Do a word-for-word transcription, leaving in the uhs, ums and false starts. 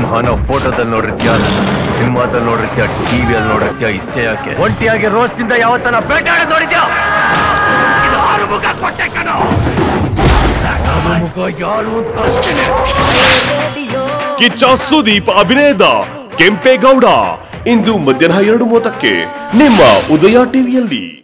ಸಿಂಹನ ಫೋಟೋದಲ್ಲಿ ನೋಡಿರ್ತೀಯ, ಸಿನಿಮಾದಲ್ಲಿ ನೋಡಿರ್ತೀಯ, ಟಿವಿಯಲ್ಲಿ ನೋಡಿರ್ತೀಯ, ಇಷ್ಟೇ ಯಾಕೆ ಒಂಟಿಯಾಗಿ ರೋಸ್ನಿಂದ ಯಾವತ್ತನ ಬೇಟಾಡ ನೋಡಿದ್ಯಾ? ಕಿಚ್ಚ ಸುದೀಪ್ ಅಭಿನಯದ ಕೆಂಪೆ ಗೌಡ ಇಂದು ಮಧ್ಯಾಹ್ನ ಎರಡು ಮೂವತ್ತಕ್ಕೆ ನಿಮ್ಮ ಉದಯ ಟಿವಿಯಲ್ಲಿ.